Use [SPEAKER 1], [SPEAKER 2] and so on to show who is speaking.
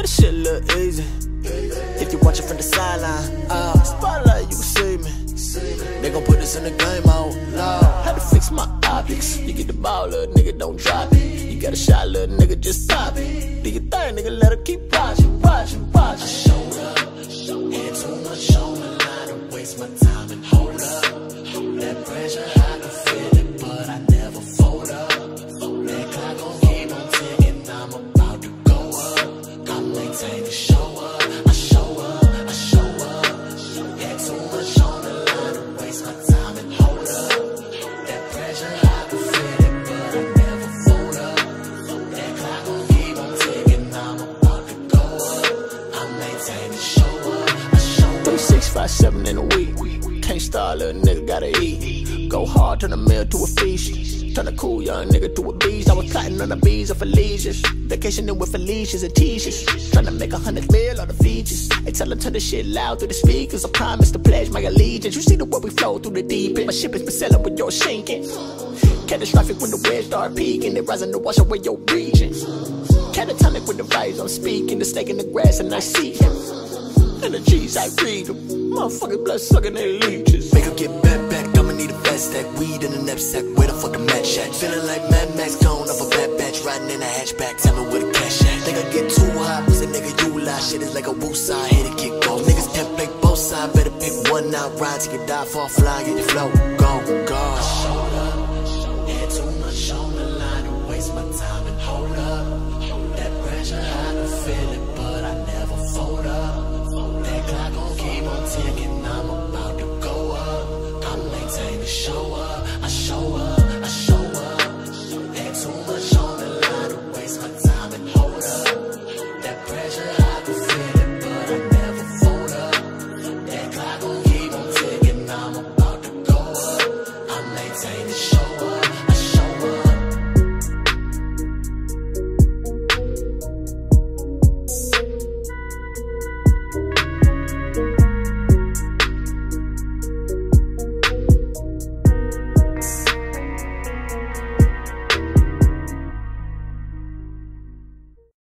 [SPEAKER 1] this shit look easy. If you watch it from the sideline, spotlight, you can see me. They gon' put this in the game out loud. Had to fix my optics. You get the ball, little nigga, don't drop it. You got a shot, little nigga, just pop it. Do your thing, nigga, let her keep watching, watching, watching. I showed up, had too much on the line to waste my time and hold up. That pressure, I can feel it, but I never fold up. That clock gon' keep on ticking, I'm about to go up. I maintain the show up, I show up, I show up. Had too much on the line to waste my time and hold up. That pressure, I can feel it, but I never fold up. That clock gon' keep on ticking, I'm about to go up. I maintain the show up, I show up. 3, 6, 5, 7 in a week. Can't start, little nigga, gotta eat. Go hard, turn a meal to a feast. Turn a cool young nigga to a beast. I was plotting on the bees of Felicia's. Vacationing with Felicia's and Tisha's. Tryna make 100 mil on the features. They tell them turn the shit loud through the speakers. I promise to pledge my allegiance. You see the way we flow through the deep end. My ship has been sailing with your sinking. Catastrophic when the waves start peaking. They rising to wash away your region. Catatonic when the rise I'm speaking. The snake in the grass and I see him. Energies, I read them. Motherfucking blood sucking their leeches.
[SPEAKER 2] Make her get back, I'ma need a fast stack. Weed in the knapsack, where the fuck the match at? Feeling like Mad Max, gone off a bad batch. Riding in a hatchback, tell me where the cash at. Think I get too high, pussy nigga, you lie. Shit is like a woosah, hit it, kick off. Niggas can't play both sides, better pick one out. Ride till you die, fall fly, get your flow, go, go.